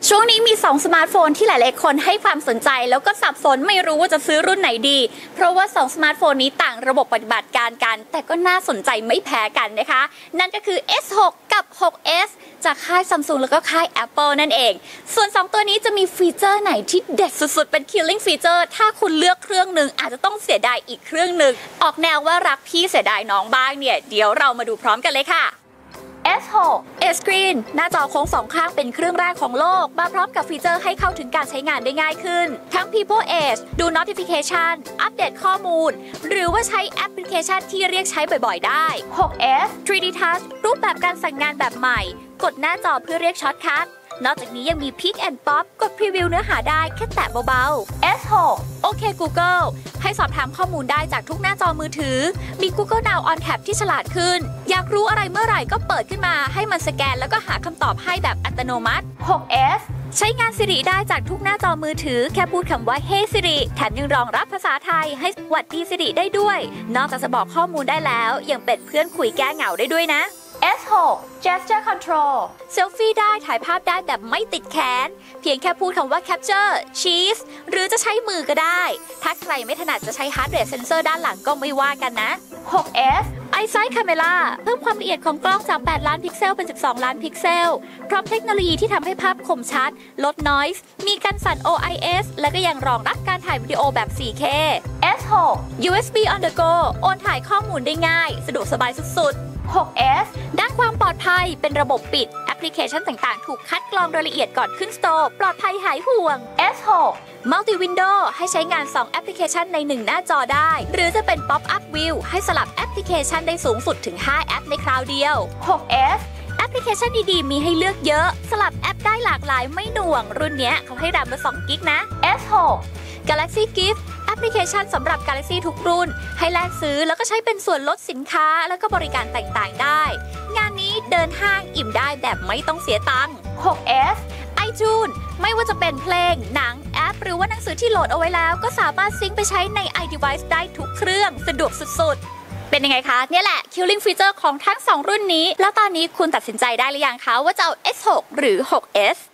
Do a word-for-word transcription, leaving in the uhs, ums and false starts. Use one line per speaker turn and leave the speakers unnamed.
ช่วงนี้มีสองสมาร์ทโฟนที่หลายๆคนให้ความสนใจแล้วก็สับสนไม่รู้ว่าจะซื้อรุ่นไหนดีเพราะว่าสองสมาร์ทโฟนนี้ต่างระบบปฏิบัติการกันแต่ก็น่าสนใจไม่แพ้กันนะคะนั่นก็คือ เอส หก กับ หก เอส จากค่าย Samsung แล้วก็ค่าย Apple นั่นเองส่วนสองตัวนี้จะมีฟีเจอร์ไหนที่เด็ดสุดๆเป็น killing feature ถ้าคุณเลือกเครื่องหนึ่งอาจจะต้องเสียดายอีกเครื่องหนึ่งออกแนวว่ารักพี่เสียดายน้องบ้างเนี่ยเดี๋ยวเรามาดูพร้อมกันเลยค่ะเอส หก S Screen หน้าจอโค้งสองข้างเป็นเครื่องแรกของโลกมาพร้อมกับฟีเจอร์ให้เข้าถึงการใช้งานได้ง่ายขึ้นทั้ง People Edge ดู Notification อัปเดตข้อมูลหรือว่าใช้แอปพลิเคชันที่เรียกใช้บ่อยๆได้ หก เอส ทรี ดี Touch รูปแบบการสั่งงานแบบใหม่กดหน้าจอเพื่อเรียกช็อตคัทนอกจากนี้ยังมี Pick and Pop กดพรีวิวเนื้อหาได้แค่แตะเบาๆ เอส หก โอเค Google ให้สอบถามข้อมูลได้จากทุกหน้าจอมือถือมี Google Now on Tap ที่ฉลาดขึ้นอยากรู้อะไรเมื่อไหร่ก็เปิดขึ้นมาให้มันสแกนแล้วก็หาคำตอบให้แบบอัตโนมัติ หก เอส ใช้งาน Siri ได้จากทุกหน้าจอมือถือแค่พูดคำว่า Hey Siri แถมยังรองรับภาษาไทยให้หวัดดี Siri ได้ด้วยนอกจากจะบอกข้อมูลได้แล้วยังเป็นเพื่อนคุยแก้เหงาได้ด้วยนะ เอส หก Gesture Control เซลฟี่ได้ถ่ายภาพได้แบบไม่ติดแขนเพียงแค่พูดคำว่า Capture Cheese หรือจะใช้มือก็ได้ถ้าใครไม่ถนัดจะใช้ Heart Rate Sensor ด้านหลังก็ไม่ว่ากันนะ หก เอส EyeSight Camera เพิ่มความละเอียดของกล้องจากแปดล้านพิกเซลเป็นสิบสองล้านพิกเซลพร้อมเทคโนโลยีที่ทำให้ภาพคมชัดลด Noise มีกันสั่น โอ ไอ เอส และก็ยังรองรับการถ่ายวิดีโอแบบ โฟร์เค เอส หก ยู เอส บี on the go โอนถ่ายข้อมูลได้ง่ายสะดวกสบายสุดๆ หก เอส ด้านความปลอดภัยเป็นระบบปิดแอปพลิเคชันต่างๆถูกคัดกรองรายละเอียดก่อนขึ้นสโตร์ปลอดภัยหายห่วง เอส หก Multi Window ให้ใช้งานสองแอปพลิเคชันในหนึ่งหน้าจอได้หรือจะเป็น Pop Up View ให้สลับแอปพลิเคชันได้สูงสุดถึงห้าแอปในคราวเดียว หก เอส แอปพลิเคชันดีๆมีให้เลือกเยอะสลับแอปได้หลากหลายไม่หน่วงรุ่นเนี้ยเขาให้แรมมาสองกิกนะ เอส หก Galaxy Gift แอปพลิเคชันสำหรับ Galaxy ทุกรุ่นให้แลกซื้อแล้วก็ใช้เป็นส่วนลดสินค้าแล้วก็บริการต่างๆได้งานนี้เดินห้างอิ่มได้แบบไม่ต้องเสียตังค์ หก เอส iTunes ไม่ว่าจะเป็นเพลงหนังแอปหรือว่าหนังสือที่โหลดเอาไว้แล้วก็สามารถซิงค์ไปใช้ใน iDevice ได้ทุกเครื่องสะดวกสุดๆเป็นยังไงคะเนี่ยแหละ Killing Feature ของทั้งสองรุ่นนี้แล้วตอนนี้คุณตัดสินใจได้หรือยังคะว่าจะเอา เอส หก หรือ หก เอส